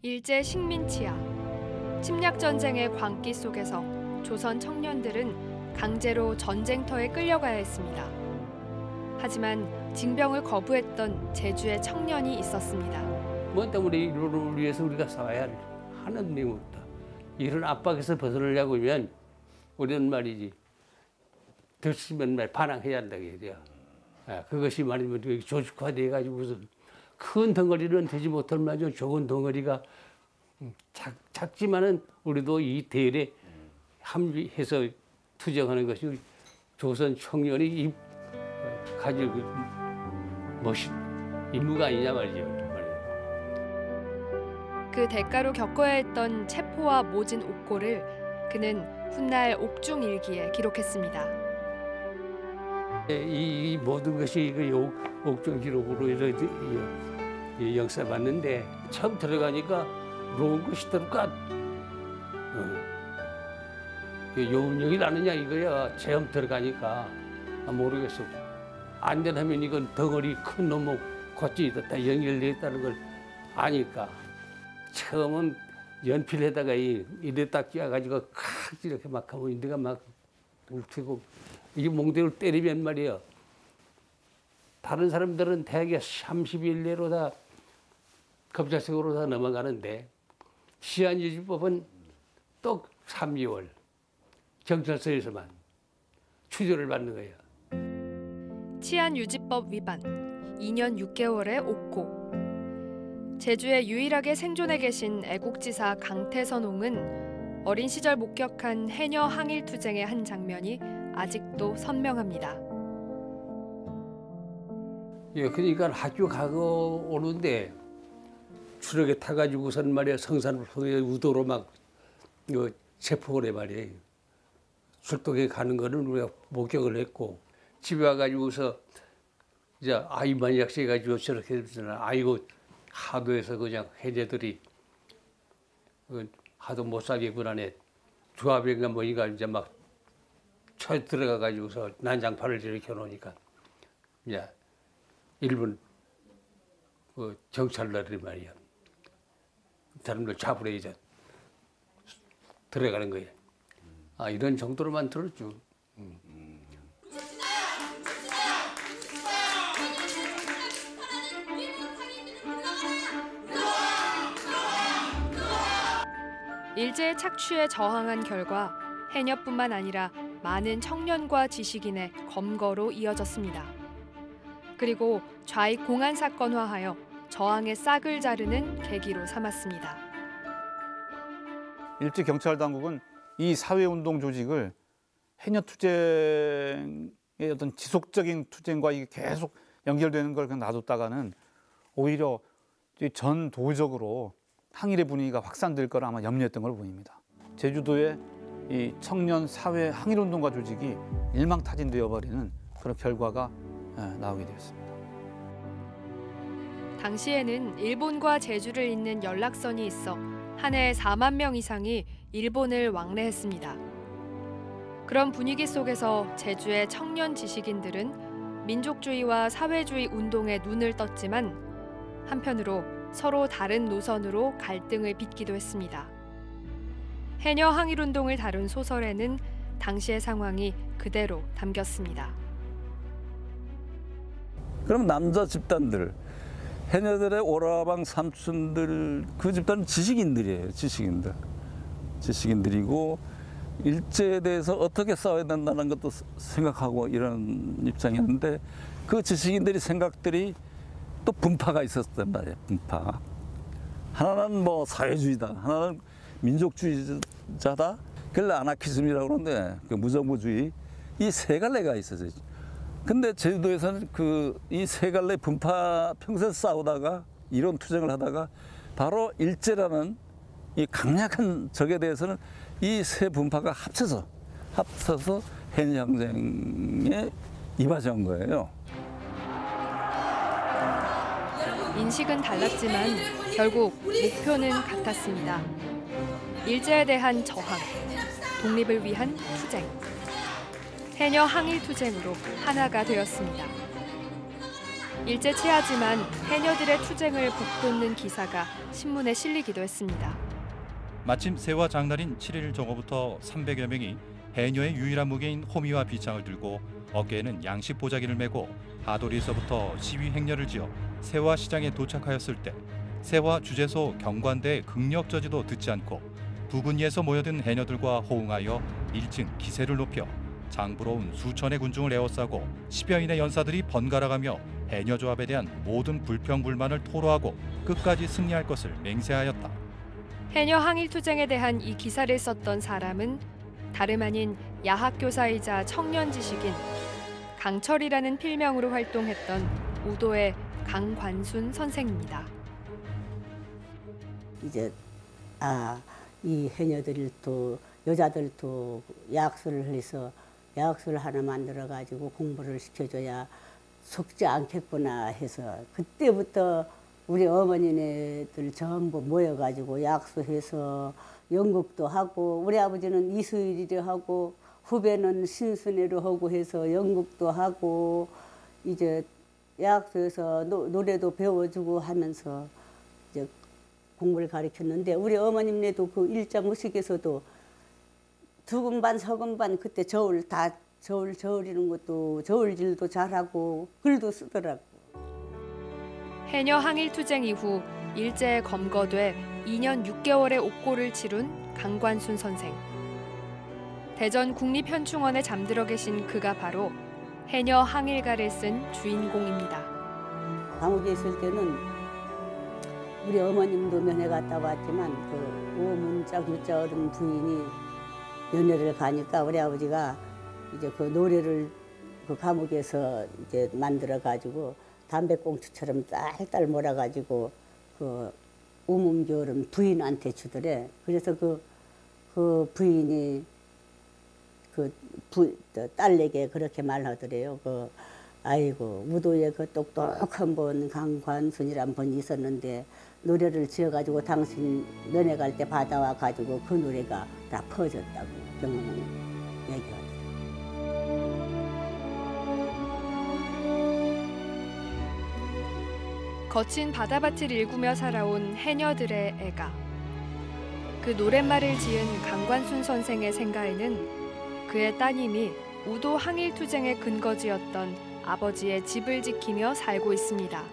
일제 식민치하, 침략전쟁의 광기 속에서 조선 청년들은 강제로 전쟁터에 끌려가야 했습니다. 하지만 징병을 거부했던 제주의 청년이 있었습니다. 뭐 때문에 이를 위해서 우리가 싸워야 하는 내용이다. 이런 압박에서 벗어나려고 하면 우리는 말이지 들으면 말 반항해야 한다고 해야 돼. 그것이 말이면 조직화돼 가지고 무슨 큰 덩어리는 되지 못할 만한 좋은 덩어리가 작지만은 우리도 이 대열에 합리해서 투쟁하는 것이 조선 청년이 가질 임무가 아니냐 말이죠. 그 대가로 겪어야 했던 체포와 모진 옥고를 그는 훗날 옥중일기에 기록했습니다. 이 모든 것이 옥중 기록으로 역사봤는데 처음 들어가니까 로운 것이 들어가 요운역이 나느냐 이거야. 처음 들어가니까 모르겠어. 안전하면 이건 덩어리 큰 놈의 겉이 다 연결되어 있다는 걸 아니까 처음은 연필에다가 이래 딱 끼워가지고 칵 이렇게 막 하고 내가 막 울티고 이 몽둥이를 때리면 말이야. 다른 사람들은 대개 30일 내로 다 검찰청으로 다 넘어가는데 시한유지법은 또 3개월 경찰서에서만 추조를 받는 거야. 치안유지법 위반, 2년 6개월의 옥고. 제주에 유일하게 생존해 계신 애국지사 강태선옹은 어린 시절 목격한 해녀 항일투쟁의 한 장면이 아직도 선명합니다. 예, 그러니까 학교 가고 오는데 추럭에 타가지고선 말이야 성산포에 우도로 막 체포를 해 말이야. 출동에 가는 거는 우리가 목격을 했고 집에 와가지고서 이제 아이 만약세 가지고 저렇게 했잖아. 아이고 하도해서 그냥 해제들이 하도 못 살겠구나 네 조합인가 뭐인가 이제 막 쳐 들어가 가지고서 난장판을 저렇게 놓으니까 이제 일본 그 경찰들이 말이야 사람들 잡으러 이제 들어가는 거예요. 이런 정도로만 들었죠. 일제의 착취에 저항한 결과 해녀뿐만 아니라 많은 청년과 지식인의 검거로 이어졌습니다. 그리고 좌익 공안 사건화하여 저항의 싹을 자르는 계기로 삼았습니다. 일제 경찰 당국은 이 사회운동 조직을 해녀 투쟁의 어떤 지속적인 투쟁과 이게 계속 연결되는 걸 그냥 놔뒀다가는 오히려 전도적으로 항일의 분위기가 확산될 거라 아마 염려했던 걸 보입니다. 제주도의 이 청년 사회 항일운동가 조직이 일망타진되어 버리는 그런 결과가 나오게 되었습니다. 당시에는 일본과 제주를 잇는 연락선이 있어 한 해에 4만 명 이상이 일본을 왕래했습니다. 그런 분위기 속에서 제주의 청년 지식인들은 민족주의와 사회주의 운동에 눈을 떴지만 한편으로 서로 다른 노선으로 갈등을 빚기도 했습니다. 해녀 항일운동을 다룬 소설에는 당시의 상황이 그대로 담겼습니다. 그럼 남자 집단들, 해녀들의 오라방 삼촌들, 그 집단은 지식인들이에요. 지식인들이고 일제에 대해서 어떻게 싸워야 된다는 것도 생각하고 이런 입장이었는데 그 지식인들의 생각들이 또 분파가 있었단 말이에요. 분파. 하나는 뭐 사회주의다. 하나는 민족주의자다. 그걸 아나키즘이라고 그러는데 그 무정부주의. 이 세 갈래가 있었어요. 근데 제주도에서는 이 세 갈래 분파 평소에 싸우다가 이론 투쟁을 하다가 바로 일제라는 이 강력한 적에 대해서는 이 세 분파가 합쳐서 해녀 항쟁에 임하자는 거예요. 인식은 달랐지만 결국 목표는 같았습니다. 일제에 대한 저항, 독립을 위한 투쟁. 해녀 항일 투쟁으로 하나가 되었습니다. 일제 치하지만 해녀들의 투쟁을 북돋는 기사가 신문에 실리기도 했습니다. 마침 세화 장날인 7일 정오부터 300여 명이 해녀의 유일한 무기인 호미와 비창을 들고 어깨에는 양식 보자기를 메고 하도리에서부터 시위 행렬을 지어 세화 시장에 도착하였을 때 세화 주재소 경관대의 극력 저지도 듣지 않고 부근리에서 모여든 해녀들과 호응하여 1층 기세를 높여 장부로 온 수천의 군중을 에워싸고 10여인의 연사들이 번갈아가며 해녀조합에 대한 모든 불평불만을 토로하고 끝까지 승리할 것을 맹세하였다. 해녀 항일투쟁에 대한 이 기사를 썼던 사람은 다름 아닌 야학교사이자 청년지식인 강철이라는 필명으로 활동했던 우도의 강관순 선생입니다. 이제 이 해녀들도 여자들도 야학술을 해서 야학술 하나 만들어 가지고 공부를 시켜줘야 속지 않겠구나 해서 그때부터 우리 어머니네들 전부 모여가지고 약수해서 연극도 하고 우리 아버지는 이수일이로 하고 후배는 신순애로 하고 해서 연극도 하고 이제 약수해서 노래도 배워주고 하면서 이제 공부를 가르쳤는데 우리 어머님네도 그 일자무식에서도 두금반 서금반 그때 저울 저울이는 것도 저울질도 잘하고 글도 쓰더라고. 해녀 항일투쟁 이후 일제에 검거돼 2년 6개월의 옥고를 치룬 강관순 선생. 대전 국립현충원에 잠들어 계신 그가 바로 해녀 항일가를 쓴 주인공입니다. 감옥에 있을 때는 우리 어머님도 면회 갔다 왔지만 그 오문짝 유자 어른 부인이 면회를 가니까 우리 아버지가 이제 그 노래를 그 감옥에서 이제 만들어 가지고 담배꽁초처럼 딸딸 몰아가지고 그 오문교름 부인한테 주더래. 그래서 그 부인이 딸에게 그렇게 말하더래요. 아이고 우도에 그 똑똑한 분 강관순이란 분이 있었는데 노래를 지어가지고 당신 면회 갈 때 받아와 가지고 그 노래가 다 퍼졌다고 병원에 얘기하더래요. 거친 바다밭을 일구며 살아온 해녀들의 애가. 그 노랫말을 지은 강관순 선생의 생가에는 그의 따님이 우도 항일투쟁의 근거지였던 아버지의 집을 지키며 살고 있습니다.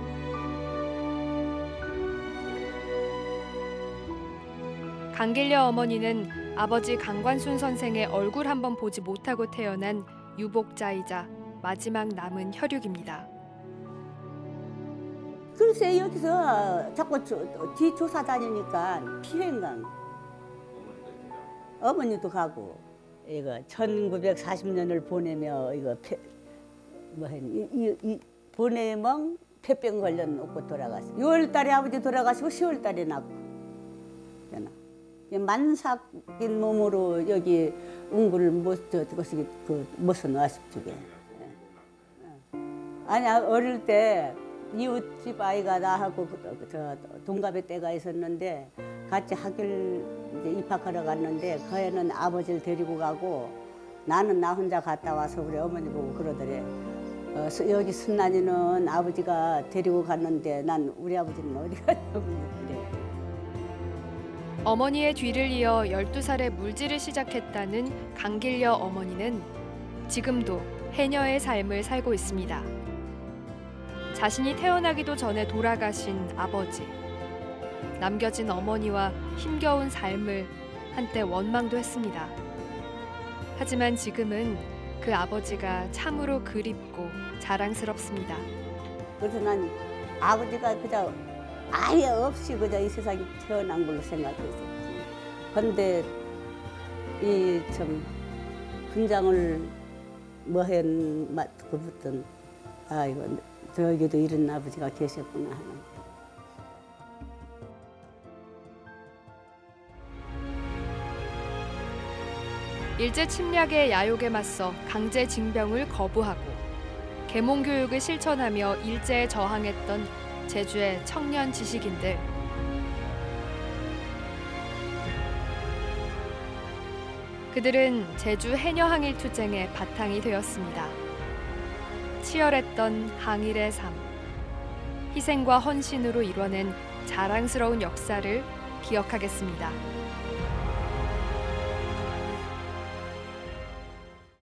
강길려 어머니는 아버지 강관순 선생의 얼굴 한번 보지 못하고 태어난 유복자이자 마지막 남은 혈육입니다. 글쎄 여기서 자꾸 뒤 조사 다니니까 피해인강 어머니도 가고 이거 1940년을 보내며 이거 보내멍 폐병 걸려놓고 돌아갔어. 6월달에 아버지 돌아가시고 10월달에 낳고 만삭인 몸으로 여기 웅구를 못서 놨을 적에 아니 어릴 때 이웃집 아이가 나하고 동갑의 때가 있었는데 같이 학교를 이제 입학하러 갔는데 그 애는 아버지를 데리고 가고 나는 나 혼자 갔다 와서 우리 어머니 보고 그러더래. 여기 순난이는 아버지가 데리고 갔는데 난 우리 아버지는 어디 갔냐고 그래. 어머니의 뒤를 이어 12살에 물질을 시작했다는 강길려 어머니는 지금도 해녀의 삶을 살고 있습니다. 자신이 태어나기도 전에 돌아가신 아버지, 남겨진 어머니와 힘겨운 삶을 한때 원망도 했습니다. 하지만 지금은 그 아버지가 참으로 그립고 자랑스럽습니다. 그래서 난 아버지가 그저 아예 없이 그저 이 세상에 태어난 걸로 생각했었지. 그런데 이 참 군장을 뭐한 그부터 아이고 저에게도 이런 아버지가 계셨구나 하는. 일제 침략의 야욕에 맞서 강제 징병을 거부하고 계몽 교육을 실천하며 일제에 저항했던 제주의 청년 지식인들. 그들은 제주 해녀 항일투쟁의 바탕이 되었습니다. 치열했던 항일의 삶. 희생과 헌신으로 이뤄낸 자랑스러운 역사를 기억하겠습니다.